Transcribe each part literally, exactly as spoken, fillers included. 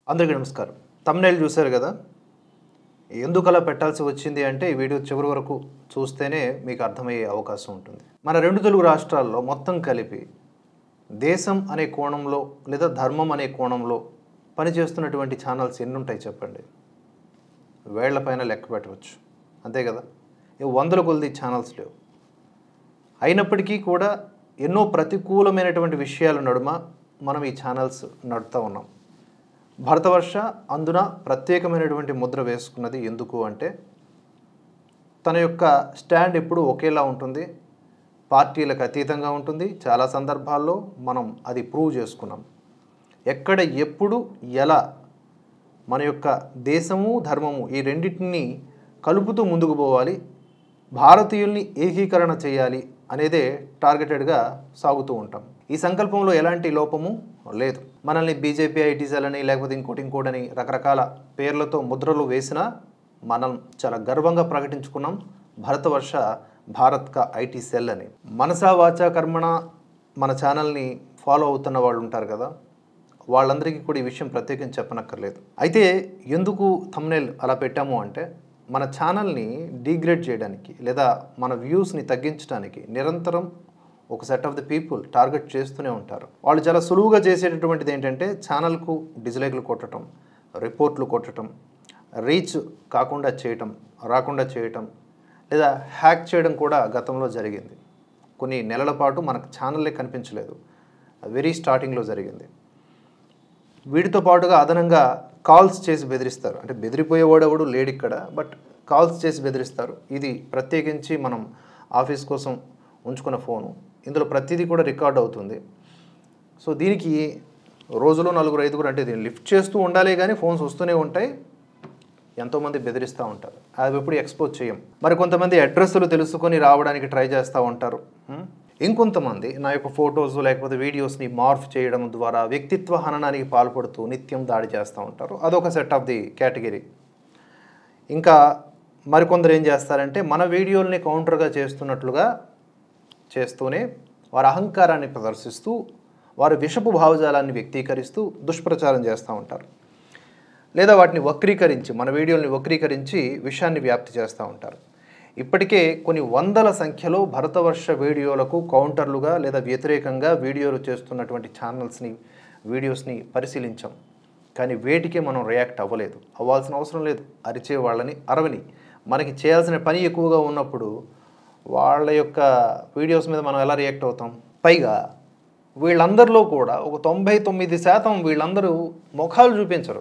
అందరికీ నమస్కారం. థంబ్‌నెయిల్ చూశారు కదా? ఎందుకలా పెట్టాల్సి వచ్చింది అంటే ఈ వీడియో చివరి వరకు చూస్తేనే మీకు అర్థమయ్యే అవకాశం ఉంటుంది. మన రెండు తెలుగు రాష్ట్రాల్లో మొత్తం కలిపి దేశం అనే కోణంలో లేదా ధర్మం అనే కోణంలో పనిచేస్తున్నటువంటి ఛానల్స్ ఎన్ని ఉంటాయి చెప్పండి? వేళ్ల పైన లెక్క పెట్టవచ్చు. అంతే కదా? ఇవి వందల కొలది ఛానల్స్ లేవు. అయినప్పటికీ కూడా ఎన్నో ప్రతికూలమైనటువంటి విషయాల నడుమ మనం ఈ ఛానల్స్ నడుపుతూ ఉన్నాం. భరతవర్ష అందున ప్రత్యేకమైనటువంటి ముద్ర వేసుకున్నది ఎందుకు అంటే తన యొక్క స్టాండ్ ఎప్పుడు ఒకేలా ఉంటుంది, పార్టీలకు అతీతంగా ఉంటుంది. చాలా సందర్భాల్లో మనం అది ప్రూవ్ చేసుకున్నాం. ఎక్కడ ఎప్పుడు ఎలా మన యొక్క దేశము ధర్మము ఈ రెండింటిని కలుపుతూ ముందుకు పోవాలి, భారతీయుల్ని ఏకీకరణ చేయాలి అనేదే టార్గెటెడ్గా సాగుతూ ఉంటాం. ఈ సంకల్పంలో ఎలాంటి లోపము లేదు. మనల్ని బీజేపీ ఐటీ సెల్ అని లేకపోతే ఇంకోటి ఇంకోటని రకరకాల పేర్లతో ముద్రలు వేసినా మనం చాలా గర్వంగా ప్రకటించుకున్నాం భరతవర్ష భారత్ కా ఐటీ సెల్ అని. మనసా వాచా కర్మణ మన ఛానల్ని ఫాలో అవుతున్న వాళ్ళు ఉంటారు కదా, వాళ్ళందరికీ కూడా ఈ విషయం ప్రత్యేకించి చెప్పనక్కర్లేదు. అయితే ఎందుకు థంబ్‌నెయిల్ అలా పెట్టాము అంటే మన ఛానల్ని డీగ్రేడ్ చేయడానికి లేదా మన వ్యూస్ని తగ్గించడానికి నిరంతరం ఒక set of the people target చేస్తూనే ఉంటారు. వాళ్ళు చాలా సులువుగా చేసేటటువంటిది ఏంటంటే ఛానల్కు డిస్లైక్లు కొట్టడం, రిపోర్ట్లు కొట్టడం, రీచ్ కాకుండా చేయటం, రాకుండా చేయటం లేదా హ్యాక్ చేయడం కూడా గతంలో జరిగింది. కొన్ని నెలల పాటు మనకు ఛానల్లే కనిపించలేదు. వెరీ స్టార్టింగ్లో జరిగింది. వీటితో పాటుగా అదనంగా కాల్స్ చేసి బెదిరిస్తారు. అంటే బెదిరిపోయేవాడెవడు లేడు ఇక్కడ, బట్ కాల్స్ చేసి బెదిరిస్తారు. ఇది ప్రత్యేకించి మనం ఆఫీస్ కోసం ఉంచుకున్న ఫోను, ఇందులో ప్రతిదీ కూడా రికార్డ్ అవుతుంది. సో దీనికి రోజులో నలుగురు ఐదుగురు అంటే దీన్ని లిఫ్ట్ చేస్తూ ఉండాలి కానీ ఫోన్స్ వస్తూనే ఉంటాయి. ఎంతోమంది బెదిరిస్తూ ఉంటారు. అవి ఎప్పుడు ఎక్స్పోజ్ చేయం. మరి కొంతమంది అడ్రస్లు తెలుసుకొని రావడానికి ట్రై చేస్తూ ఉంటారు. ఇంకొంతమంది నా యొక్క ఫొటోస్ లేకపోతే వీడియోస్ని మార్ఫ్ చేయడం ద్వారా వ్యక్తిత్వ హననానికి పాల్పడుతూ నిత్యం దాడి చేస్తూ ఉంటారు. అదొక సెట్ ఆఫ్ ది కేటగిరీ. ఇంకా మరికొందరు ఏం చేస్తారంటే మన వీడియోల్ని కౌంటర్గా చేస్తున్నట్లుగా చేస్తూనే వారి అహంకారాన్ని ప్రదర్శిస్తూ వారి విషపు భావజాలాన్ని వ్యక్తీకరిస్తూ దుష్ప్రచారం చేస్తూ ఉంటారు. లేదా వాటిని వక్రీకరించి మన వీడియోల్ని వక్రీకరించి విషయాన్ని వ్యాప్తి చేస్తూ ఉంటారు. ఇప్పటికే కొన్ని వందల సంఖ్యలో భరతవర్ష వీడియోలకు కౌంటర్లుగా లేదా వ్యతిరేకంగా వీడియోలు చేస్తున్నటువంటి ఛానల్స్ని వీడియోస్ని పరిశీలించాం. కానీ వేటికే మనం రియాక్ట్ అవ్వలేదు. అవ్వాల్సిన అవసరం లేదు. అరిచే వాళ్ళని అరవని. మనకి చేయాల్సిన పని ఎక్కువగా ఉన్నప్పుడు వాళ్ళ యొక్క వీడియోస్ మీద మనం ఎలా రియాక్ట్ అవుతాం? పైగా వీళ్ళందరిలో కూడా ఒక తొంభై తొమ్మిది శాతం వీళ్ళందరూ ముఖాలు చూపించరు.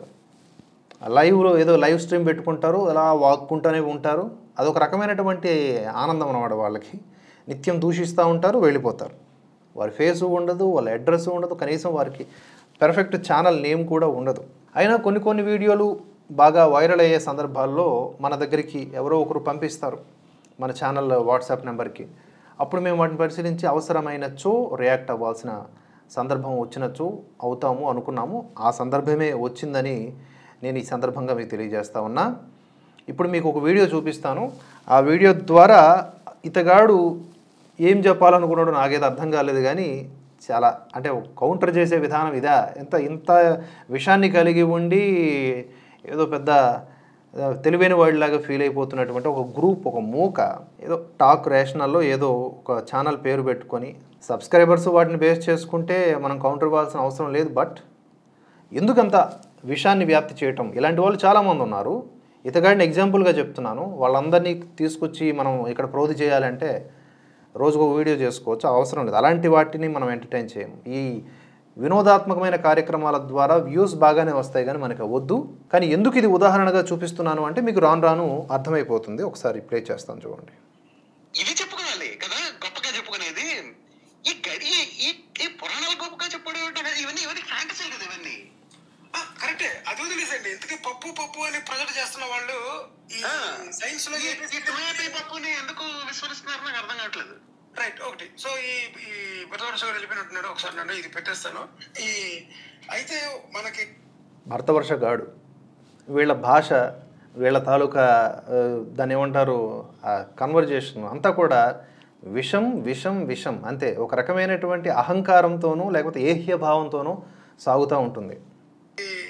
లైవ్లో ఏదో లైవ్ స్ట్రీమ్ పెట్టుకుంటారు, అలా వాక్కుంటూనే ఉంటారు. అదొక రకమైనటువంటి ఆనందం అన్నమాట. వాళ్ళకి నిత్యం దూషిస్తూ ఉంటారు, వెళ్ళిపోతారు. వారి ఫేసు ఉండదు, వాళ్ళ అడ్రస్ ఉండదు, కనీసం వారికి పర్ఫెక్ట్ ఛానల్ నేమ్ కూడా ఉండదు. అయినా కొన్ని కొన్ని వీడియోలు బాగా వైరల్ అయ్యే సందర్భాల్లో మన దగ్గరికి ఎవరో ఒకరు పంపిస్తారు మన ఛానల్ వాట్సాప్ నెంబర్కి. అప్పుడు మేము వాటిని పరిశీలించి అవసరమైనచో రియాక్ట్ అవ్వాల్సిన సందర్భం వచ్చినచో అవుతాము అనుకున్నాము. ఆ సందర్భమే వచ్చిందని నేను ఈ సందర్భంగా మీకు తెలియజేస్తా ఉన్నా. ఇప్పుడు మీకు ఒక వీడియో చూపిస్తాను. ఆ వీడియో ద్వారా ఇతగాడు ఏం చెప్పాలనుకున్నాడు నాకేదో అర్థం కాలేదు కానీ చాలా అంటే కౌంటర్ చేసే విధానం ఇదా, ఎంత ఇంత విషయాన్ని కలిగి ఉండి ఏదో పెద్ద తెలివైన వాడిలాగా ఫీల్ అయిపోతున్నటువంటి ఒక గ్రూప్, ఒక మూక ఏదో టాక్ రేషనల్లో ఏదో ఒక ఛానల్ పేరు పెట్టుకొని సబ్స్క్రైబర్స్ వాటిని బేస్ చేసుకుంటే మనం కౌంటర్ ఇవ్వాల్సిన అవసరం లేదు. బట్ ఎందుకంత విషయాన్ని వ్యాప్తి చేయటం? ఇలాంటి వాళ్ళు చాలామంది ఉన్నారు. ఇతగాడిని ఎగ్జాంపుల్గా చెప్తున్నాను. వాళ్ళందరినీ తీసుకొచ్చి మనం ఇక్కడ ప్రోధి చేయాలంటే రోజుకు ఒక వీడియో చేసుకోవచ్చు, అవసరం లేదు. అలాంటి వాటిని మనం ఎంటర్టైన్ చేయము. ఈ వినోదాత్మకమైన కార్యక్రమాల ద్వారా వ్యూస్ బాగానే వస్తాయి కానీ మనకు వద్దు. కానీ ఎందుకు ఇది ఉదాహరణగా చూపిస్తున్నాను అంటే మీకు రాను రాను అర్థమైపోతుంది. ఒకసారి ప్లే చేస్తాను చూడండి. ఇది చెప్పుకోవాలి కదా గొప్పగా చెప్పుకునేది. ఈ గడి ఈ ఈ పురాణాలు గొప్పగా చెప్పుకోవడం ఇవన్నీ ఇవన్నీ ఫ్యాంటసీ కదా. ఇవన్నీ కరెక్టే. అది వదిలేసండి. ఇంతకీ పప్పు పప్పు అని ప్రజలు చేస్తున్న వాళ్ళు ఈ సైన్స్ లో ఈ పప్పుని ఎందుకు విస్మరిస్తున్నారు నాకు అర్థం కావట్లేదు. రైట్. ఒకటి సో ఈ ఈ భరతవర్ష గారు వెళ్ళిపోయినట్టున్నాడు. ఒకసారి నన్ను ఇది పెట్టేస్తాను. ఈ అయితే మనకి భరతవర్ష గాడు వీళ్ళ భాష, వీళ్ళ తాలూకా దాన్ని ఏమంటారు కన్వర్జేషన్ అంతా కూడా విషం విషం విషం అంతే. ఒక రకమైనటువంటి అహంకారంతోనూ లేకపోతే ఏహ్య భావంతోనూ సాగుతూ ఉంటుంది.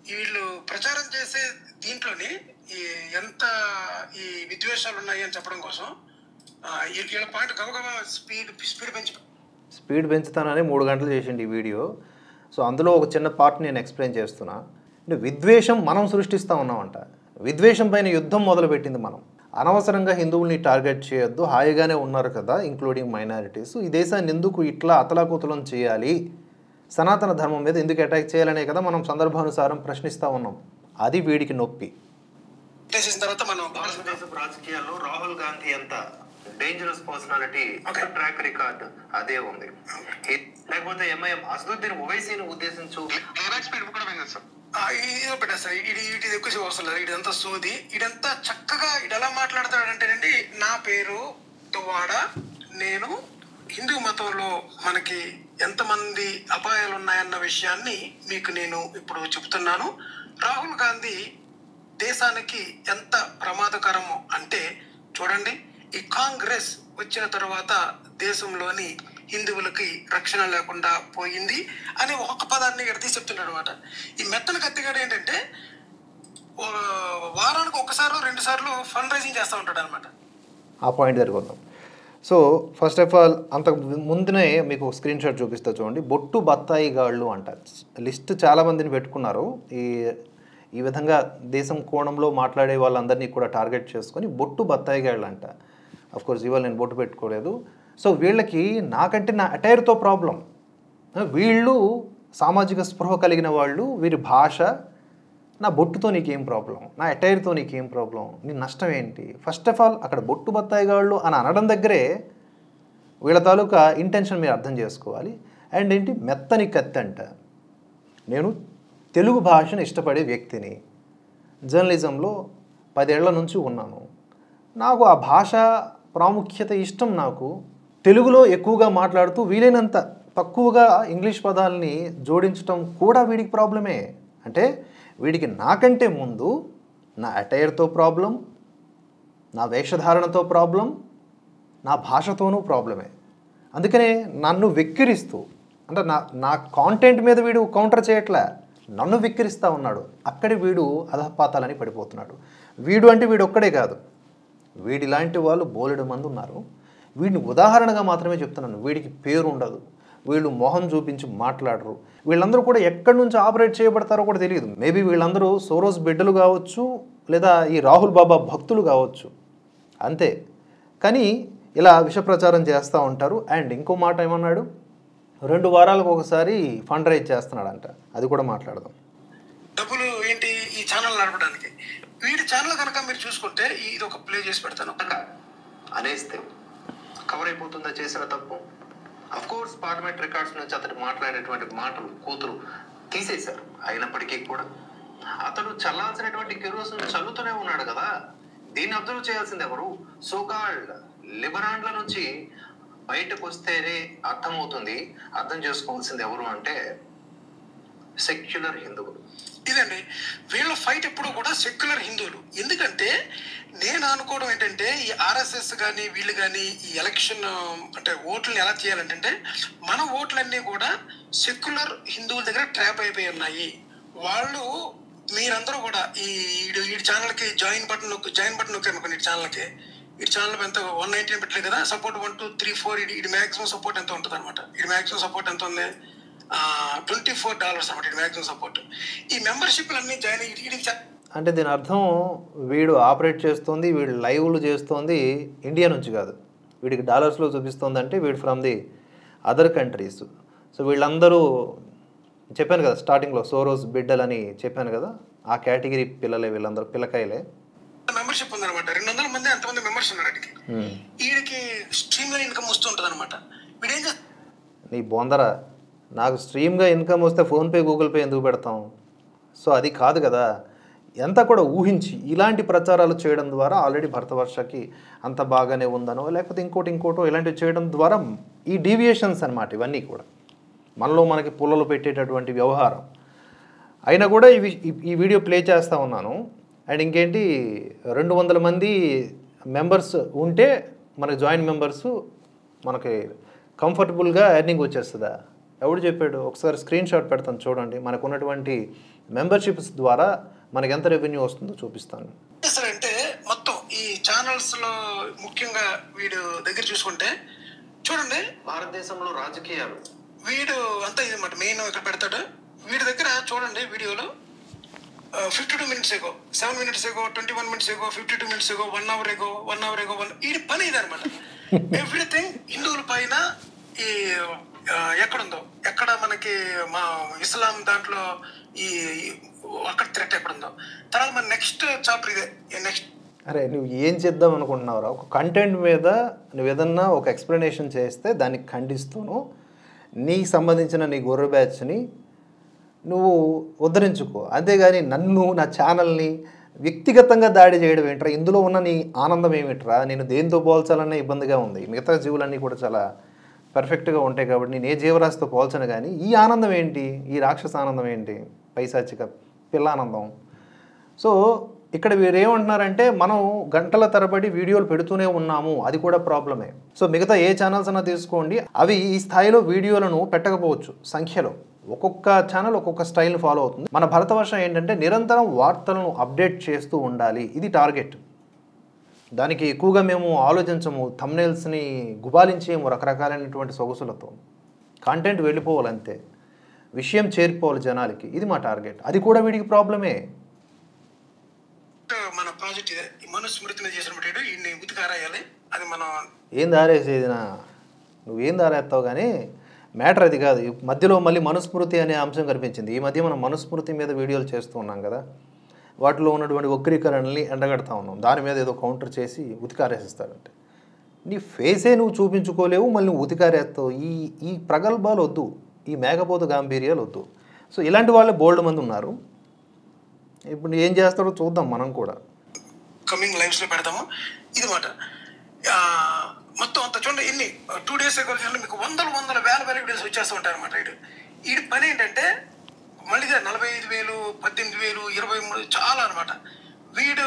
వీళ్ళు ప్రచారం చేసే దీంట్లోని ఈ ఎంత ఈ విద్వేషాలు ఉన్నాయి అని చెప్పడం కోసం ఆ, ఈ- వీళ్ళ పాయింట్ గబగబా స్పీడ్ స్పీడ్ పెంచి స్పీడ్ పెంచుతానని మూడు గంటలు చేసిండి ఈ వీడియో. సో అందులో ఒక చిన్న పార్ట్ నేను ఎక్స్ప్లెయిన్ చేస్తున్నా. అంటే విద్వేషం మనం సృష్టిస్తూ ఉన్నామంట. విద్వేషం పైన యుద్ధం మొదలుపెట్టింది మనం. అనవసరంగా హిందువుల్ని టార్గెట్ చేయొద్దు, హాయిగానే ఉన్నారు కదా ఇంక్లూడింగ్ మైనారిటీస్, ఈ దేశాన్ని ఎందుకు ఇట్లా అతలాకుతలం చేయాలి, సనాతన ధర్మం మీద ఎందుకు అటాక్ చేయాలనే కదా మనం సందర్భానుసారం ప్రశ్నిస్తూ ఉన్నాం. అది వీడికి నొప్పి. చేసిన తర్వాత మనం భారతదేశ రాజకీయాల్లో రాహుల్ గాంధీ అంత డేంజరస్ పర్సనాలిటీ ట్రాక్ రికార్డ్ అదే ఉంది. లేకపోతే ఎంఐఎం అసదుద్దీన్ ఓవైసీని ఉద్దేశించు స్పీడ్ కూడా పెంచచ్చు సార్. ఇదో పెట్టేస్తారు. ఇది ఇది ఎక్కువసేపు అవసరం లేదు. ఇదంతా సోది. ఇదంతా చక్కగా ఇది ఎలా మాట్లాడతాడంటేనండి, నా పేరు దువ్వాడ, నేను హిందూ మతంలో మనకి ఎంతమంది అపాయాలు ఉన్నాయన్న విషయాన్ని మీకు నేను ఇప్పుడు చెప్తున్నాను. రాహుల్ గాంధీ దేశానికి ఎంత ప్రమాదకరము అంటే చూడండి, ఈ కాంగ్రెస్ వచ్చిన తర్వాత దేశంలోని హిందువులకి రక్షణ లేకుండా పోయింది అని ఒక పదాన్ని ఎడతీ చెప్తున్నాడు అనమాట. ఈ మెత్తన కత్తిగాడు ఏంటంటే వారానికి ఒకసారి రెండు సార్లు ఫండ్ రైజింగ్ చేస్తూ ఉంటాడు అనమాట. ఆ పాయింట్ జరిగిపోతాం. సో ఫస్ట్ ఆఫ్ ఆల్ అంతకు ముందునే మీకు స్క్రీన్ షాట్ చూపిస్తా చూడండి. బొట్టు బత్తాయి గాళ్ళు అంట లిస్ట్ చాలామందిని పెట్టుకున్నారు. ఈ ఈ విధంగా దేశం కోణంలో మాట్లాడే వాళ్ళందరినీ కూడా టార్గెట్ చేసుకొని బొట్టు బత్తాయి గాళ్ళు అంట. అఫ్కోర్స్ ఇవాళ నేను బొట్టు పెట్టుకోలేదు. సో వీళ్ళకి నాకంటే నా అటైర్తో ప్రాబ్లం. వీళ్ళు సామాజిక స్పృహ కలిగిన వాళ్ళు, వీరి భాష, నా బొట్టుతో నీకేం ప్రాబ్లం, నా అటైర్తో నీకేం ప్రాబ్లం, నీ నష్టం ఏంటి? ఫస్ట్ ఆఫ్ ఆల్ అక్కడ బొట్టు బత్తాయిగాళ్ళు అని అనడం దగ్గరే వీళ్ళ తాలూకా ఇంటెన్షన్ మీరు అర్థం చేసుకోవాలి. అండ్ ఏంటి మెత్తని కత్తి అంట. నేను తెలుగు భాషను ఇష్టపడే వ్యక్తిని, జర్నలిజంలో పదేళ్ల నుంచి ఉన్నాను, నాకు ఆ భాష ప్రాముఖ్యత ఇష్టం. నాకు తెలుగులో ఎక్కువగా మాట్లాడుతూ వీలైనంత తక్కువగా ఇంగ్లీష్ పదాలని జోడించడం కూడా వీడికి ప్రాబ్లమే. అంటే వీడికి నాకంటే ముందు నా అటైర్తో ప్రాబ్లం, నా వేషధారణతో ప్రాబ్లం, నా భాషతోనూ ప్రాబ్లమే. అందుకనే నన్ను వెక్కిరిస్తూ, అంటే నా నా కాంటెంట్ మీద వీడు కౌంటర్ చేయట్లే, నన్ను వెక్కిరిస్తూ ఉన్నాడు. అక్కడి వీడు అధపాతాలని పడిపోతున్నాడు. వీడు అంటే వీడు ఒక్కడే కాదు, వీడిలాంటి వాళ్ళు బోలెడు మంది ఉన్నారు. వీడిని ఉదాహరణగా మాత్రమే చెప్తున్నాను. వీడికి పేరు ఉండదు, వీళ్ళు మొహం చూపించి మాట్లాడరు. వీళ్ళందరూ కూడా ఎక్కడి నుంచి ఆపరేట్ చేయబడతారో కూడా తెలియదు. మేబీ వీళ్ళందరూ సోరోస్ బిడ్డలు కావచ్చు, లేదా ఈ రాహుల్ బాబా భక్తులు కావచ్చు, అంతే. కానీ ఇలా విష ప్రచారం చేస్తూ ఉంటారు. అండ్ ఇంకో మాట ఏమన్నాడు, రెండు వారాలకు ఒకసారి ఫండ్ రైజ్ చేస్తున్నాడంట. అది కూడా మాట్లాడదాం. డబ్బులు ఏంటి ఈ ఛానల్ నడపడానికి. వీడి ఛానల్ కనుక మీరు చూసుకుంటే ఇది ఒక ప్లే చేసి పెడతాను. అనేస్తే కవర్ అయిపోతుందా చేసిన తప్పు. అఫ్ కోర్స్ పార్లమెంట్ రికార్డ్స్ నుంచి అతను మాట్లాడేటువంటి మాటలు కూతురు తీసేశారు. అయినప్పటికీ కూడా అతడు చల్లాల్సినటువంటి కెరోసిన్ చల్లుతూనే ఉన్నాడు కదా. దీన్ని అబ్జర్వ్ చేయాల్సింది ఎవరు? సోకాల్డ్ లిబరాండ్ల నుంచి బయటకు వస్తేనే అర్థమవుతుంది. అర్థం చేసుకోవాల్సింది ఎవరు అంటే సెక్యులర్ హిందువులు. ఇదండి వీళ్ళ ఫైట్ ఎప్పుడు కూడా సెక్యులర్ హిందువులు. ఎందుకంటే నేను అనుకోవడం ఏంటంటే ఈ ఆర్ఎస్ఎస్ కానీ వీళ్ళు కానీ ఈ ఎలక్షన్ అంటే ఓట్లను ఎలా చేయాలంటే మన ఓట్లన్నీ కూడా సెక్యులర్ హిందువుల దగ్గర ట్రాప్ అయిపోయి ఉన్నాయి. వాళ్ళు మీరందరూ కూడా ఈ ఈ ఛానల్కి జాయిన్ బటన్ నొక్కి జాయిన్ బటన్ నొక్కి అనుకోండి. ఈ ఛానల్కి ఈ ఛానల్ ఎంత వన్ నైన్టీ పెట్టలేదు కదా support, one two three four ఇది ఇది మ్యాక్సిమం సపోర్ట్ ఎంత ఉంటుంది అనమాట. ఇది మ్యాక్సిమం సపోర్ట్ ఎంత ఉంది, ట్వంటీ ఫోర్ డాలర్స్ అనమాట ఇది మ్యాక్సిమం సపోర్ట్. ఈ మెంబర్షిప్లు అన్ని జాయిన్ అయ్యి అంటే దీని అర్థం వీడు ఆపరేట్ చేస్తుంది, వీడు లైవ్లు చేస్తుంది ఇండియా నుంచి కాదు, వీడికి డాలర్స్లో చూపిస్తుంది. అంటే వీడు from the other countries. So వీళ్ళందరూ చెప్పాను కదా స్టార్టింగ్లో సోరోస్ బిడ్డలని చెప్పాను కదా, ఆ కేటగిరీ పిల్లలే వీళ్ళందరూ, పిల్లకాయలే. మెంబర్షిప్ ఉందన్నమాట. రెండు వందల మంది ఎంతమంది మెంబర్స్ ఉన్నారు వీడికి. వీడికి స్ట్రీమ్ లో ఇన్కమ్ వస్తుంటది అనమాట. వీడేం చేస్తా నీ బొందర, నాకు స్ట్రీమ్గా ఇన్కమ్ వస్తే ఫోన్పే గూగుల్ పే ఎందుకు పెడతాం? సో అది కాదు కదా. ఎంత కూడా ఊహించి ఇలాంటి ప్రచారాలు చేయడం ద్వారా ఆల్రెడీ భరతవర్షకి అంత బాగానే ఉందనో లేకపోతే ఇంకోటి ఇంకోటో ఇలాంటివి చేయడం ద్వారా ఈ డీవియేషన్స్ అనమాట. ఇవన్నీ కూడా మనలో మనకి పుల్లలు పెట్టేటటువంటి వ్యవహారం అయినా కూడా ఇవి ఈ వీడియో ప్లే చేస్తూ ఉన్నాను. అండ్ ఇంకేంటి, రెండు వందల మంది మెంబర్స్ ఉంటే మనకి జాయిన్ మెంబర్స్ మనకి కంఫర్టబుల్గా ఎర్నింగ్ వచ్చేస్తుందా? ఎవడు చెప్పాడు? ఒకసారి స్క్రీన్ షాట్ పెడతాను చూడండి. మనకు ఉన్నటువంటి మెంబర్షిప్స్ ద్వారా మనకి ఎంత రెవెన్యూ వస్తుందో చూపిస్తాను. అంటే మొత్తం ఈ ఛానల్స్ లో ముఖ్యంగా వీడు దగ్గర చూసుకుంటే చూడండి, భారతదేశంలో రాజకీయాలు వీడు అంతా ఇది మాట మెయిన్ ఇక్కడ పెడతాడు. వీడి దగ్గర చూడండి వీడియోలో fifty two minutes ago, seven minutes ago, twenty one minutes ago, fifty two minutes ago, one hour ago, one hour ago, one ఈ పని ఇది అనమాట. ఎవ్రీథింగ్ హిందువుల పైన ఈ ఎక్కడుందో ఎక్కడ మనకి మా ఇస్లాం దాంట్లో ఈ అక్కడ థ్రెట్ ఎక్కడుందో, తర్వాత మన నెక్స్ట్ చాప్టర్ ఇదే. నెక్స్ట్ అరే నువ్వు ఏం చేద్దాం అనుకుంటున్నావురా? ఒక కంటెంట్ మీద నువ్వు ఏదన్నా ఒక ఎక్స్ప్లెనేషన్ చేస్తే దానికి ఖండిస్తూను నీకు సంబంధించిన నీ గొర్రె బ్యాచ్ని నువ్వు ఉద్ధరించుకో, అంతేగాని నన్ను నా ఛానల్ని వ్యక్తిగతంగా దాడి చేయడం ఏంట్రా? ఇందులో ఉన్న నీ ఆనందం ఏమిట్రా? నేను దేంతో పోల్చాలనే ఇబ్బందిగా ఉంది. మిగతా జీవులన్నీ కూడా చాలా పర్ఫెక్ట్గా ఉంటాయి కాబట్టి నేను ఏ జీవరాశితో పోల్చను, కానీ ఈ ఆనందం ఏంటి? ఈ రాక్షస ఆనందం ఏంటి? పైశాచిక పిల్లానందం. సో ఇక్కడ వీరు ఏమంటున్నారంటే మనం గంటల తరబడి వీడియోలు పెడుతూనే ఉన్నాము, అది కూడా ప్రాబ్లమే. సో మిగతా ఏ ఛానల్స్ అన్నా తీసుకోండి, అవి ఈ స్థాయిలో వీడియోలను పెట్టకపోవచ్చు సంఖ్యలో. ఒక్కొక్క ఛానల్ ఒక్కొక్క స్టైల్ని ఫాలో అవుతుంది. మన భరతవర్షం ఏంటంటే నిరంతరం వార్తలను అప్డేట్ చేస్తూ ఉండాలి, ఇది టార్గెట్. దానికి ఎక్కువగా మేము ఆలోచించము, థంబ్నెయిల్స్ని గుబాలించేము రకరకాలైనటువంటి సొగసులతో. కంటెంట్ వెళ్ళిపోవాలి అంతే, విషయం చేరిపోవాలి జనాలకి, ఇది మా టార్గెట్. అది కూడా వీడికి ప్రాబ్లమే. మన ప్రాజెక్ట్ ఇదే, ఈ మనుస్మృతి మీద చేసిన ఈ ఉతికారాయాలి. అది మనం ఏం దారేసేదినా? నువ్వేం దారేస్తావు కానీ మ్యాటర్ అది కాదు. మధ్యలో మళ్ళీ మనుస్మృతి అనే అంశం కనిపించింది. ఈ మధ్య మనం మనుస్మృతి మీద వీడియోలు చేస్తూ ఉన్నాం కదా, వాటిలో ఉన్నటువంటి వక్రీకరణల్ని ఎండగడతా ఉన్నాం. దాని మీద ఏదో కౌంటర్ చేసి ఉతికారేసిస్తాడంటే నీ ఫేసే నువ్వు చూపించుకోలేవు, మళ్ళీ నువ్వు ఉతికారేస్తావు. ఈ ఈ ప్రగల్భాలు వద్దు, ఈ మేఘపోతు గాంభీర్యాలు వద్దు. సో ఇలాంటి వాళ్ళే బోల్డ్ మంది ఉన్నారు. ఇప్పుడు ఏం చేస్తాడో చూద్దాం మనం కూడా. కమింగ్ లైవ్స్ లో పెడతాము ఇది మాట. మొత్తం అంత చూడండి, ఎన్ని టూ డేస్ మీకు వందల వందల వేల వేల వీడియోస్ వచ్చేస్తూ ఉంటాయి అనమాట. వీడు వీడి పని ఏంటంటే మళ్ళీ నలభై ఐదు వేలు పద్దెనిమిది వేలు ఇరవై మూడు చాలా అనమాట. వీడు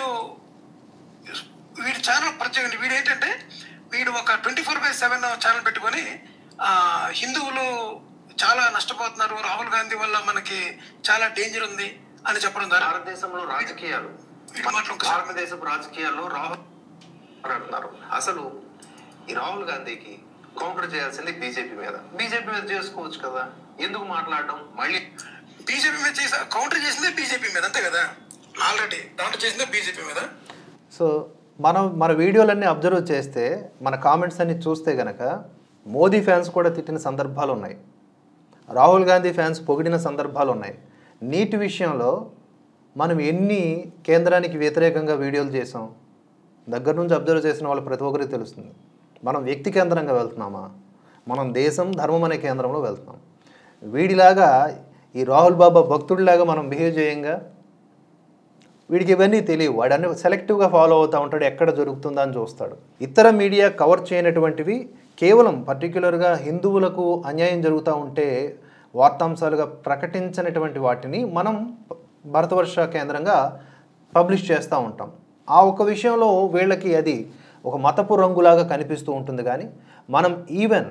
వీడి ఛానల్ ప్రత్యేకంగా వీడు ఏంటంటే వీడు ఒక twenty four by seven channel పెట్టుకొని హిందువులు చాలా నష్టపోతున్నారు, రాహుల్ గాంధీ వల్ల మనకి చాలా డేంజర్ ఉంది అని చెప్పడం ద్వారా భారతదేశంలో రాజకీయాలు భారతదేశపు రాజకీయాల్లో రాహుల్ అంటున్నారు. అసలు ఈ రాహుల్ గాంధీకి కౌంటర్ చేయాల్సింది బీజేపీ మీద. బీజేపీ మీద చేసుకోవచ్చు కదా, ఎందుకు మాట్లాడడం? మళ్ళీ బీజేపీ మీద చేసా కౌంటర్ చేసిందే బీజేపీ మీద, అంతే కదా. ఆల్రెడీ కౌంటర్ చేసిందే బీజేపీ మీద. సో మనం మన వీడియోలన్నీ అబ్జర్వ్ చేస్తే, మన కామెంట్స్ అన్ని చూస్తే కనుక మోదీ ఫ్యాన్స్ కూడా తిట్టిన సందర్భాలు ఉన్నాయి, రాహుల్ గాంధీ ఫ్యాన్స్ పొగిడిన సందర్భాలు ఉన్నాయి. నీటి విషయంలో మనం ఎన్ని కేంద్రానికి వ్యతిరేకంగా వీడియోలు చేసాం, దగ్గర నుంచి అబ్జర్వ్ చేసిన వాళ్ళు ప్రతి ఒక్కరికి తెలుస్తుంది. మనం వ్యక్తి కేంద్రంగా వెళ్తున్నామా? మనం దేశం ధర్మం అనే కేంద్రంలో వెళ్తున్నాం. వీడిలాగా ఈ రాహుల్ బాబా భక్తుడిలాగా మనం బిహేవ్ చేయంగా వీడికి ఇవన్నీ తెలియవు. వాడన్నీ సెలెక్టివ్గా ఫాలో అవుతూ ఉంటాడు, ఎక్కడ జరుగుతుందా అని చూస్తాడు. ఇతర మీడియా కవర్ చేయనటువంటివి కేవలం పర్టిక్యులర్గా హిందువులకు అన్యాయం జరుగుతూ ఉంటే వార్తాంశాలుగా ప్రకటించినటువంటి వాటిని మనం భారతవర్ష కేంద్రంగా పబ్లిష్ చేస్తూ ఉంటాం. ఆ ఒక విషయంలో వీళ్ళకి అది ఒక మతపు రంగులాగా కనిపిస్తూ ఉంటుంది. కానీ మనం ఈవెన్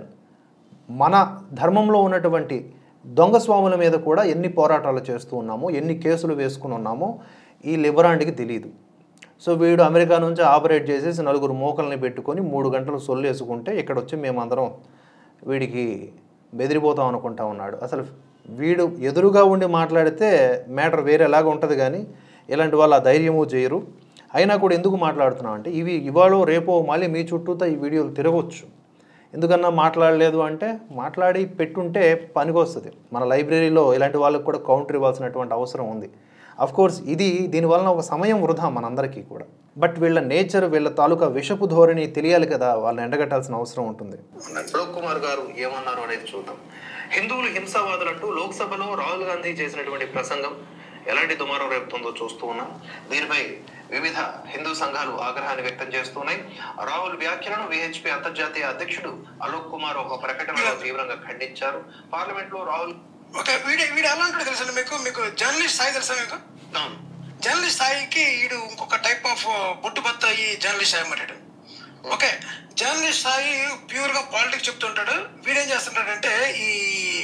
మన ధర్మంలో ఉన్నటువంటి దొంగ స్వాముల మీద కూడా ఎన్ని పోరాటాలు చేస్తూ ఉన్నామో, ఎన్ని కేసులు వేసుకుని ఉన్నామో ఈ లిబరాండ్కి తెలియదు. సో వీడు అమెరికా నుంచి ఆపరేట్ చేసేసి నలుగురు మోకల్ని పెట్టుకొని మూడు గంటలు సొల్లు వేసుకుంటే ఇక్కడ వచ్చి మేమందరం వీడికి బెదిరిపోతాం అనుకుంటా ఉన్నాడు. అసలు వీడు ఎదురుగా ఉండి మాట్లాడితే మ్యాటర్ వేరేలాగా ఉంటుంది, కానీ ఇలాంటి వాళ్ళు ఆ ధైర్యము చేయరు. అయినా కూడా ఎందుకు మాట్లాడుతున్నాం అంటే ఇవి ఇవాళ రేపో మళ్ళీ మీ చుట్టూతో ఈ వీడియోలు తిరగవచ్చు. ఎందుకన్నా మాట్లాడలేదు అంటే మాట్లాడి పెట్టుంటే పనికొస్తుంది. మన లైబ్రరీలో ఇలాంటి వాళ్ళకి కూడా కౌంటర్ ఇవ్వాల్సినటువంటి అవసరం ఉంది. అఫ్కోర్స్ ఇది దీనివలన ఒక సమయం వృధా మనందరికీ కూడా. బట్ వీళ్ళ నేచర్, వీళ్ళ తాలూకా విషపు ధోరణి తెలియాలి కదా, వాళ్ళని ఎండగట్టాల్సిన అవసరం ఉంటుంది. అలోక్ కుమార్ గారు ఏమన్నారు అనేది చూద్దాం. హిందువులు హింసావాదులంటూ లోక్సభలో రాహుల్ గాంధీ చేసినటువంటి ప్రసంగం ఎలాంటి దుమారం రేపుతుందో చూస్తూ ఉన్నాం. దీనిపై వివిధ హిందూ సంఘాలు ఆగ్రహాన్ని వ్యక్తం చేస్తున్నాయి. రాహుల్ వ్యాఖ్యలను విహెచ్పి అంతర్జాతీయ అధ్యక్షుడు అలోక్ కుమార్ ఒక ప్రకటనలో తీవ్రంగా ఖండించారు. పార్లమెంట్ లో రాహుల్ ఓకే వీడి వీడు ఎలా ఉంటాడు తెలుసండి మీకు మీకు జర్నలిస్ట్ స్థాయి తెలుసా మీకు? జర్నలిస్ట్ స్థాయికి వీడు ఇంకొక టైప్ ఆఫ్ బొట్టుబత్త ఈ జర్నలిస్ట్ స్థాయి అన్నమాట. ఓకే జర్నలిస్ట్ స్థాయి ప్యూర్ గా పాలిటిక్స్ చెప్తుంటాడు. వీడేం చేస్తుంటాడంటే ఈ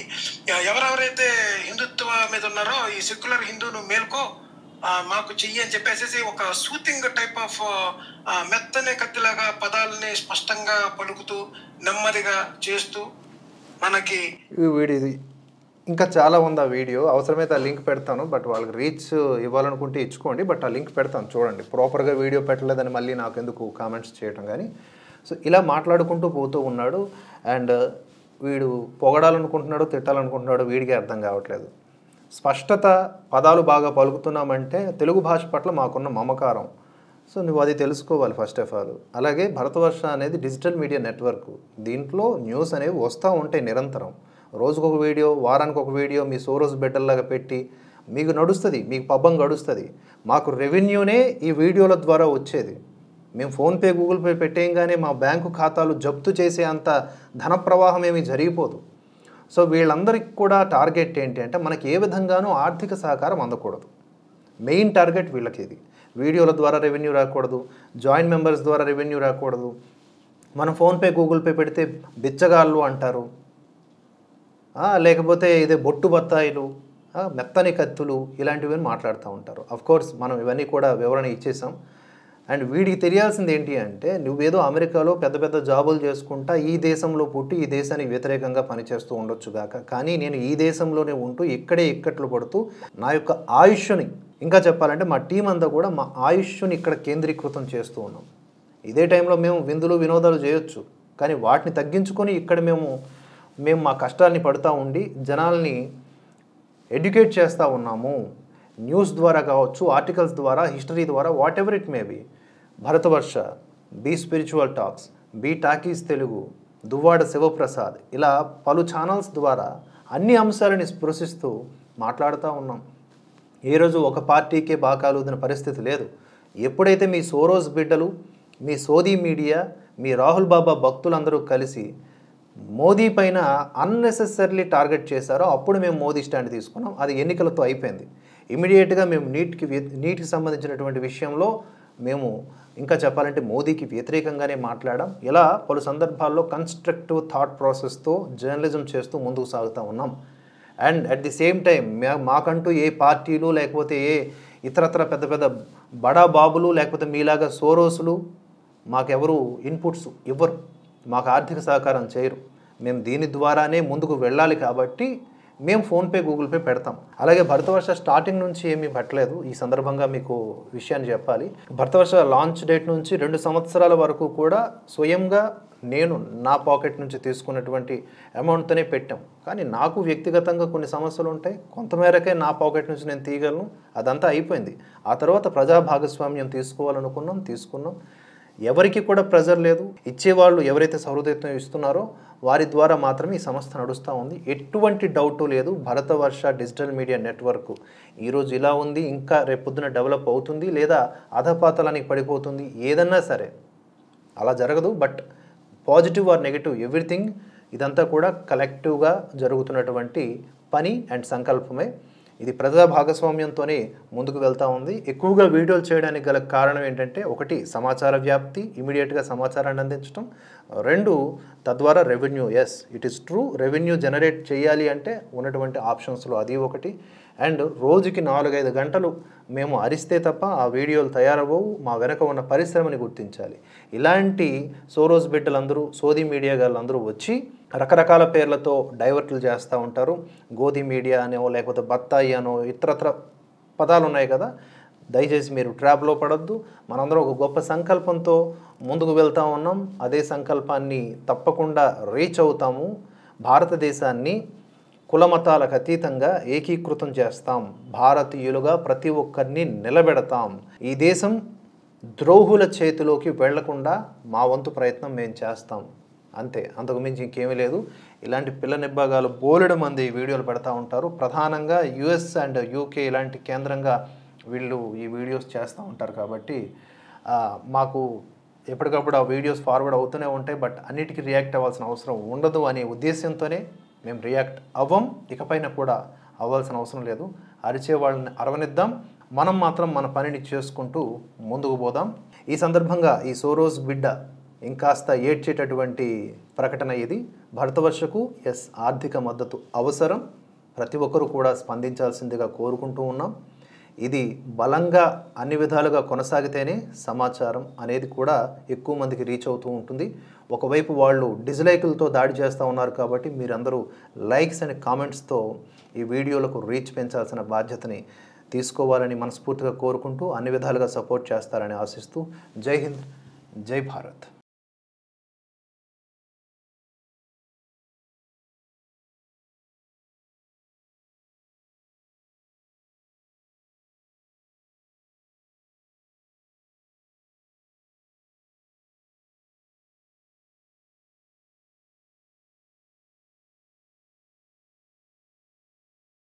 ఎ- ఎవరెవరైతే హిందుత్వ మీద ఉన్నారో ఈ సెక్యులర్ హిందూను మేల్కో, ఆ, మాకు చెయ్యి అని చెప్పేసి ఒక సూతింగ్ టైప్ ఆఫ్ మెత్తని కత్తిలాగా పదాలని స్పష్టంగా పలుకుతూ నెమ్మదిగా చేస్తూ మనకి ఈ వీడియో ఇది ఇంకా చాలా ఉంది. ఆ వీడియో అవసరమైతే ఆ లింక్ పెడతాను, బట్ వాళ్ళకి రీచ్ ఇవ్వాలనుకుంటే ఇచ్చుకోండి, బట్ ఆ లింక్ పెడతాను చూడండి. ప్రాపర్గా వీడియో పెట్టలేదని మళ్ళీ నాకు ఎందుకు కామెంట్స్ చేయటం కానీ. సో ఇలా మాట్లాడుకుంటూ పోతూ ఉన్నాడు. అండ్ వీడు పొగడాలనుకుంటున్నాడు, తిట్టాలనుకుంటున్నాడు, వీడికి అర్థం కావట్లేదు. స్పష్టత, పదాలు బాగా పలుకుతున్నామంటే తెలుగు భాష పట్ల మాకున్న మమకారం. సో నువ్వు అది తెలుసుకోవాలి ఫస్ట్ ఆఫ్ ఆల్. అలాగే భరతవర్ష అనేది డిజిటల్ మీడియా నెట్వర్క్. దీంట్లో న్యూస్ అనేవి వస్తూ ఉంటాయి నిరంతరం. రోజుకొక వీడియో, వారానికి ఒక వీడియో మీ సోరోస్ బెడ్డల్లాగా పెట్టి మీకు నడుస్తుంది, మీకు పబ్బం గడుస్తుంది. మాకు రెవెన్యూనే ఈ వీడియోల ద్వారా వచ్చేది. మేము ఫోన్పే, గూగుల్ పే పెట్టేయంగానే మా బ్యాంకు ఖాతాలు జప్తు చేసే అంత ధన ప్రవాహం ఏమీ జరిగిపోదు. సో వీళ్ళందరికీ కూడా టార్గెట్ ఏంటి అంటే మనకి ఏ విధంగానూ ఆర్థిక సహకారం అందకూడదు. మెయిన్ టార్గెట్ వీళ్ళకి ఇది. వీడియోల ద్వారా రెవెన్యూ రాకూడదు, జాయింట్ మెంబర్స్ ద్వారా రెవెన్యూ రాకూడదు. మనం ఫోన్పే, గూగుల్ పే పెడితే బిచ్చగాళ్ళు అంటారు, లేకపోతే ఇదే బొట్టు బత్తాయిలు, మెత్తని కత్తులు, ఇలాంటివి మాట్లాడుతూ ఉంటారు. అఫ్కోర్స్ మనం ఇవన్నీ కూడా వివరణ ఇచ్చేసాం. అండ్ వీడికి తెలియాల్సింది ఏంటి అంటే నువ్వేదో అమెరికాలో పెద్ద పెద్ద జాబులు చేసుకుంటా ఈ దేశంలో పుట్టి ఈ దేశానికి వ్యతిరేకంగా పనిచేస్తూ ఉండొచ్చు గాక, కానీ నేను ఈ దేశంలోనే ఉంటూ ఇక్కడే ఇక్కట్లు పడుతూ నా యొక్క ఆయుష్ని, ఇంకా చెప్పాలంటే మా టీం అంతా కూడా మా ఆయుష్ని ఇక్కడ కేంద్రీకృతం చేస్తూ ఉన్నాం. ఇదే టైంలో మేము విందులు వినోదాలు చేయొచ్చు, కానీ వాటిని తగ్గించుకొని ఇక్కడ మేము మేము మా కష్టాన్ని పడుతూ ఉండి జనాల్ని ఎడ్యుకేట్ చేస్తూ ఉన్నాము. న్యూస్ ద్వారా కావచ్చు, ఆర్టికల్స్ ద్వారా, హిస్టరీ ద్వారా, whatever it may be. Bharatavarsha, B spiritual talks, B talkies Telugu, Duvvada Shivaprasad, ఇలా పలు ఛానల్స్ ద్వారా అన్ని అంశాలని స్పృశిస్తూ మాట్లాడుతూ ఉన్నాం. ఏ రోజు ఒక పార్టీకే బాకాలుదిన పరిస్థితి లేదు. ఎప్పుడైతే మీ సోరోస్ బిడ్డలు, మీ సోదీ మీడియా, మీ రాహుల్ బాబా భక్తులందరూ కలిసి మోదీ పైన అన్నెసెసరీలీ టార్గెట్ చేశారో అప్పుడు మేము మోదీ స్టాండ్ తీసుకున్నాం. అది ఎన్నికలతో అయిపోయింది. ఇమీడియట్గా మేము నీట్కి నీటికి సంబంధించినటువంటి విషయంలో మేము ఇంకా చెప్పాలంటే మోదీకి వ్యతిరేకంగానే మాట్లాడాం. ఇలా పలు సందర్భాల్లో కన్స్ట్రక్టివ్ థాట్ ప్రాసెస్తో జర్నలిజం చేస్తూ ముందుకు సాగుతూ ఉన్నాం. And at the same time మాకంటూ ఏ పార్టీలు లేకపోతే ఏ ఇతరత్ర పెద్ద పెద్ద బడా బాబులు లేకపోతే మీలాగా సోరోసులు మాకెవరు ఇన్పుట్స్ ఇవ్వరు, మాకు ఆర్థిక సహకారం చేయరు. మేము దీని ద్వారానే ముందుకు వెళ్ళాలి కాబట్టి మేము ఫోన్పే, గూగుల్ పే పెడతాం. అలాగే భరతవర్ష స్టార్టింగ్ నుంచి ఏమీ పెట్టలేదు. ఈ సందర్భంగా మీకు విషయాన్ని చెప్పాలి. భరతవర్ష లాంచ్ డేట్ నుంచి రెండు సంవత్సరాల వరకు కూడా స్వయంగా నేను నా పాకెట్ నుంచి తీసుకున్నటువంటి అమౌంట్తోనే పెట్టాం. కానీ నాకు వ్యక్తిగతంగా కొన్ని సమస్యలు ఉంటాయి, కొంతమేరకే నా పాకెట్ నుంచి నేను తీయగలను. అదంతా అయిపోయింది. ఆ తర్వాత ప్రజా భాగస్వామ్యం తీసుకోవాలనుకున్నాం, తీసుకున్నాం. ఎవరికి కూడా ప్రెజర్ లేదు. ఇచ్చేవాళ్ళు ఎవరైతే సహృదయత్వం ఇస్తున్నారో వారి ద్వారా మాత్రమే ఈ సంస్థ నడుస్తూ ఉంది. ఎటువంటి డౌటు లేదు. భరతవర్ష డిజిటల్ మీడియా నెట్వర్క్ ఈరోజు ఇలా ఉంది, ఇంకా రేపొద్దున డెవలప్ అవుతుంది, లేదా అధపాతాలానికి పడిపోతుంది, ఏదన్నా సరే అలా జరగదు. But positive or negative everything ఇదంతా కూడా కలెక్టివ్గా జరుగుతున్నటువంటి పని అండ్ సంకల్పమే. ఇది ప్రజా భాగస్వామ్యంతోనే ముందుకు వెళ్తూ ఉంది. ఎక్కువగా వీడియోలు చేయడానికి గల కారణం ఏంటంటే ఒకటి సమాచార వ్యాప్తి, ఇమీడియట్గా సమాచారాన్ని అందించడం. రెండు తద్వారా revenue. Yes, it is true, revenue generate చేయాలి అంటే ఉన్నటువంటి ఆప్షన్స్లో అది ఒకటి. అండ్ రోజుకి నాలుగైదు గంటలు మేము అరిస్తే తప్ప ఆ వీడియోలు తయారవ్వవు. మా వెనక ఉన్న పరిశ్రమని గుర్తించాలి. ఇలాంటి సోరోస్ బిడ్డలందరూ, సోదీ మీడియా గాళ్ళందరూ వచ్చి రకరకాల పేర్లతో డైవర్ట్లు చేస్తూ ఉంటారు. గోధి మీడియా అనో లేకపోతే బత్తాయి అనో ఇతరత్ర పదాలు ఉన్నాయి కదా. దయచేసి మీరు ట్రాప్లో పడొద్దు. మనందరం ఒక గొప్ప సంకల్పంతో ముందుకు వెళ్తూ ఉన్నాం. అదే సంకల్పాన్ని తప్పకుండా రీచ్ అవుతాము. భారతదేశాన్ని కులమతాలకు అతీతంగా ఏకీకృతం చేస్తాం. భారతీయులుగా ప్రతి ఒక్కరిని నిలబెడతాం. ఈ దేశం ద్రోహుల చేతిలోకి వెళ్లకుండా మా వంతు ప్రయత్నం మేము చేస్తాం. అంతే, అంతకు మించి ఇంకేమీ లేదు. ఇలాంటి పిల్ల నిబ్బాగాలు బోలెడు మంది వీడియోలు పెడతా ఉంటారు. ప్రధానంగా యుఎస్ అండ్ యూకే ఇలాంటి కేంద్రంగా వీళ్ళు ఈ వీడియోస్ చేస్తూ ఉంటారు. కాబట్టి మాకు ఎప్పటికప్పుడు ఆ వీడియోస్ ఫార్వర్డ్ అవుతూనే ఉంటాయి. బట్ అన్నిటికీ రియాక్ట్ అవ్వాల్సిన అవసరం ఉండదు అనే ఉద్దేశంతోనే మేము రియాక్ట్ అవ్వం. ఇకపైన కూడా అవ్వాల్సిన అవసరం లేదు. అరిచే వాళ్ళని అరవనిద్దాం, మనం మాత్రం మన పనిని చేసుకుంటూ ముందుకు పోదాం. ఈ సందర్భంగా ఈ సోరోస్ బిడ్డ ఇంకాస్త ఏడ్చేటటువంటి ప్రకటన ఇది. భరతవర్షకు ఎస్ ఆర్థిక మద్దతు అవసరం, ప్రతి ఒక్కరూ కూడా స్పందించాల్సిందిగా కోరుకుంటూ ఉన్నాం. ఇది బలంగా అన్ని విధాలుగా కొనసాగితేనే సమాచారం అనేది కూడా ఎక్కువ మందికి రీచ్ అవుతూ ఉంటుంది. ఒకవైపు వాళ్ళు డిస్లైకులతో దాడి చేస్తూ ఉన్నారు కాబట్టి మీరందరూ లైక్స్ అండ్ కామెంట్స్తో ఈ వీడియోలకు రీచ్ పెంచాల్సిన బాధ్యతని తీసుకోవాలని మనస్ఫూర్తిగా కోరుకుంటూ అన్ని విధాలుగా సపోర్ట్ చేస్తారని ఆశిస్తూ జై హింద్, జై భారత్.